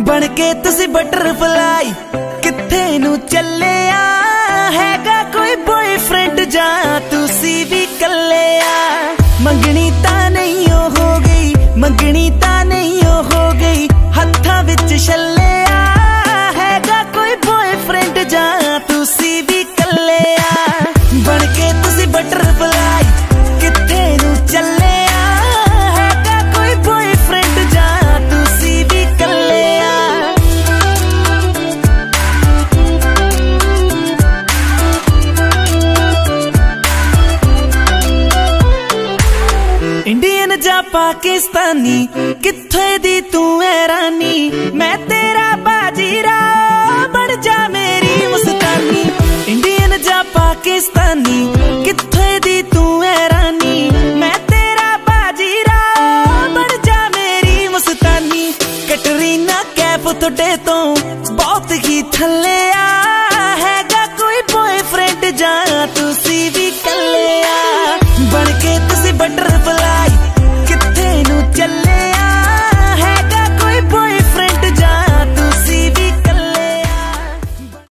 बनके तुसी बटरफ्लाई किथे नू चलिया हैगा कोई बॉयफ्रेंड जा तुसी भी कलिया। मंगनी ता नहीं हो गई, मंगनी ता नहीं हो गई, हत्था विच छलिया हैगा कोई बॉयफ्रेंड जा तुसी भी कलिया। बनके तुसी बटरफ्लाई किथे नू चलिया हैगा कोई बॉयफ्रेंड जा तुसी भी कलिया। इंडियन जा पाकिस्तानी किथे दी तू है रानी, मैं तेरा बाजीरा बन जा मेरी मुस्तानी। इंडियन जा पाकिस्तानी किथे दी तू है रानी, मैं तेरा बाजीरा बन जा मेरी मुस्तानी। कैटरीना कैफ थोड़े तो बहुत ही थल्ले हैगा कोई बॉयफ्रेंड जा तुसी भी कले।